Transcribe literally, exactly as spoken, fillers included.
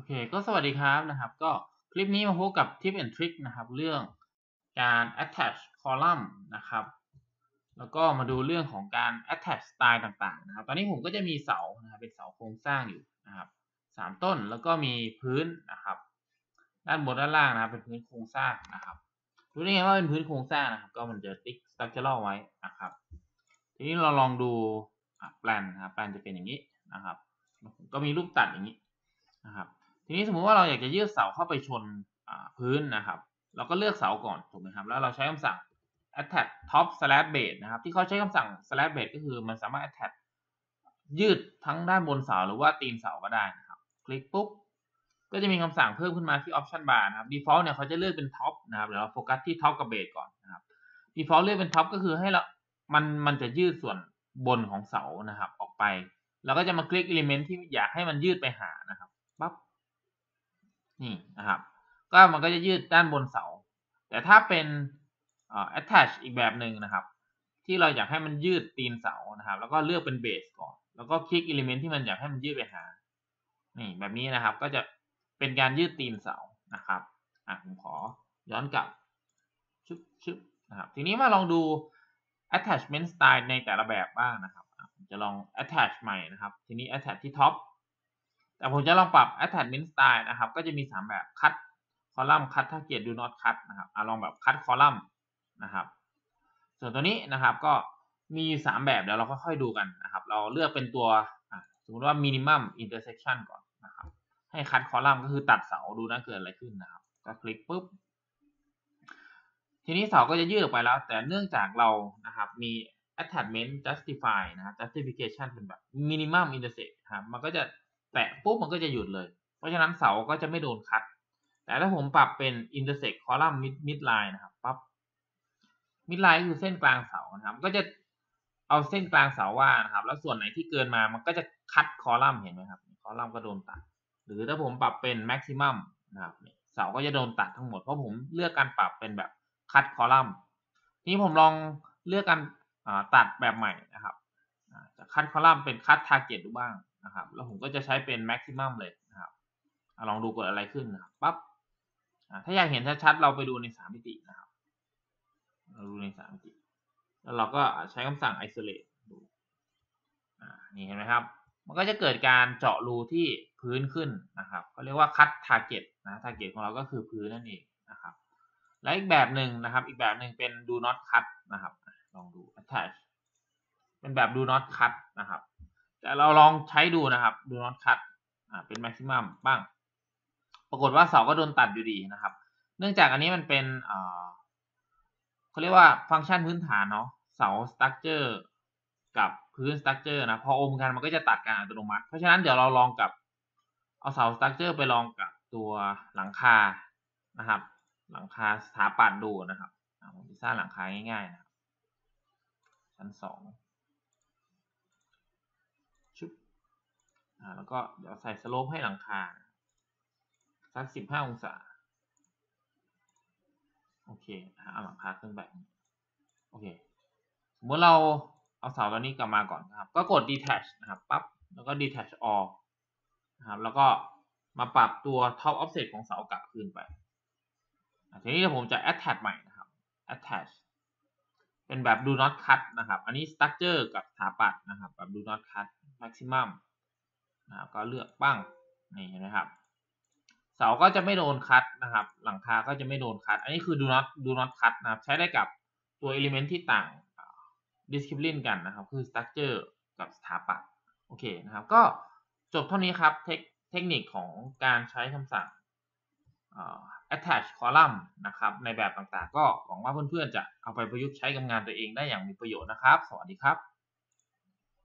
เคก็สวัสดีครับนะครับก็คลิปนี้มาพบกับ Tip and Trick นะครับเรื่องการ attach column นะครับแล้วก็มาดูเรื่องของการ attach สไตล์ต่างๆนะครับตอนนี้ผมก็จะมีเสานะครับเป็นเสาโครงสร้างอยู่นะครับสามต้นแล้วก็มีพื้นนะครับด้านบนด้านล่างนะครับเป็นพื้นโครงสร้างนะครับรู้ได้ไงว่าเป็นพื้นโครงสร้างนะครับก็มันจะติ๊ก structural ไว้นะครับทีนี้เราลองดูแปลนนะครับแปลนจะเป็นอย่างนี้นะครับก็มีรูปตัดอย่างนี้นะครับทีนี้สมมุติว่าเราอยากจะยืดเสาเข้าไปชนพื้นนะครับเราก็เลือกเสาก่อนถูกไหมครับแล้วเราใช้คำสั่ง attach top slash base นะครับที่เขาใช้คำสั่ง slash base ก็คือมันสามารถ attach ยืดทั้งด้านบนเสาหรือว่าตีนเสาก็ได้นะครับคลิกปุ๊บก็จะมีคำสั่งเพิ่มขึ้นมาที่ option bar นะครับ default เนี่ยเขาจะเลือกเป็น top นะครับเดี๋ยวเราโฟกัสที่ top กับ base ก่อนนะครับ default เลือกเป็น top ก็คือให้เรามันมันจะยืดส่วนบนของเสานะครับออกไปแล้วก็จะมาคลิก element ที่อยากให้มันยืดไปหานะครับปั๊บนี่นะครับก็มันก็จะยืดด้านบนเสาแต่ถ้าเป็น attach อีกแบบหนึ่งนะครับที่เราอยากให้มันยืดตีนเสานะครับแล้วก็เลือกเป็น base ก่อนแล้วก็คลิก element ที่มันอยากให้มันยืดไปหานี่แบบนี้นะครับก็จะเป็นการยืดตีนเสานะครับอ่ะผมขอย้อนกลับชึบชึบนะครับทีนี้มาลองดู attachment style ในแต่ละแบบบ้างนะครับผมจะลอง attach ใหม่นะครับทีนี้ attach ที่ top แต่ผมจะลองปรับ attachment style นะครับก็จะมีสามแบบ cut column cut target do not cut นะครับอ่ะลองแบบ cut column นะครับส่วนตัวนี้นะครับก็มีสามแบบเดี๋ยวเราค่อยๆดูกันนะครับเราเลือกเป็นตัวสมมติว่า minimum intersection ก่อนนะครับให้ cut column ก็คือตัดเสาดูนะเกิดอะไรขึ้นนะครับก็คลิกปุ๊บทีนี้เสาก็จะยืดออกไปแล้วแต่เนื่องจากเรานะครับมี attachment justify นะครับ justification เป็นแบบ minimum intersect ครับมันก็จะแตะปุ๊บมันก็จะหยุดเลยเพราะฉะนั้นเสาก็จะไม่โดนคัดแต่ถ้าผมปรับเป็น intersect column mid mid line นะครับปั๊บ mid line คือเส้นกลางเสานะครับก็จะเอาเส้นกลางเสาว่านะครับแล้วส่วนไหนที่เกินมามันก็จะคัดคอลัมน์เห็นไหมครับคอลัมน์ก็โดนตัดหรือถ้าผมปรับเป็น maximum นะครับเสาก็จะโดนตัดทั้งหมดเพราะผมเลือกการปรับเป็นแบบคัดคอลัมน์ทีนี้ผมลองเลือกการตัดแบบใหม่นะครับจะคัดคอลัมน์เป็นคัด target ดูบ้างนะครับแล้วผมก็จะใช้เป็น maximum เลยนะครับลองดูเกิดอะไรขึ้นนะครับปั๊บถ้าอยากเห็นชัดๆเราไปดูในสามมิตินะครับเราดูในสามมิติแล้วเราก็ใช้คำสั่ง isolate ดูนี่เห็นไหมครับมันก็จะเกิดการเจาะรูที่พื้นขึ้นนะครับก็เรียกว่า cut target นะ target ของเราก็คือพื้นนั่นเองนะครับและอีกแบบหนึ่งนะครับอีกแบบหนึ่งเป็น do not cut นะครับลองดู attach เป็นแบบ do not cut นะครับแต่เราลองใช้ดูนะครับ do not cut อ่าเป็น maximum บ้างปรากฏว่าเสาก็โดนตัดอยู่ดีนะครับเนื่องจากอันนี้มันเป็นเอ่อเขาเรียกว่าฟังก์ชันพื้นฐานเนาะเสา structure กับพื้น structure นะพออมกันมันก็จะตัดกันอัตโนมัติเพราะฉะนั้นเดี๋ยวเราลองกับเอาเสา structure ไปลองกับตัวหลังคานะครับหลังคาสถาปัตย์ดูนะครับผมจะสร้างหลังคาง่ายๆนะครับชั้นสองชุบอ่าแล้วก็เดี๋ยวใส่สโลปให้หลังคาสักสิบห้าองศาโอเคเอาหลังคาขึ้นแบบนี้โอเคสมมติเราเอาเสาตัวนี้กลับมาก่อนนะครับก็กด detach นะครับปั๊บแล้วก็ detach all นะครับแล้วก็มาปรับตัว top offset ของเสากลับคืนไปทีนี้ผมจะ attach ใหม่นะครับ attach เป็นแบบ do not cut นะครับอันนี้ structure กับสถาปัตย์นะครับแบบ do not cut maximum นะครับก็เลือกปั้งนี่เห็นไหมครับเสาก็จะไม่โดนคัดนะครับหลังคาก็จะไม่โดนคัดอันนี้คือ do not do not cut นะครับใช้ได้กับตัว element ที่ต่าง discipline กันนะครับคือ structure กับสถาปัตย์โอเคนะครับก็จบเท่านี้ครับเทคเทคนิคของการใช้คำสั่ง attach column นะครับในแบบต่างๆก็หวังว่าเพื่อนๆจะเอาไปประยุกต์ใช้กับงานตัวเองได้อย่างมีประโยชน์นะครับสวัสดีครับ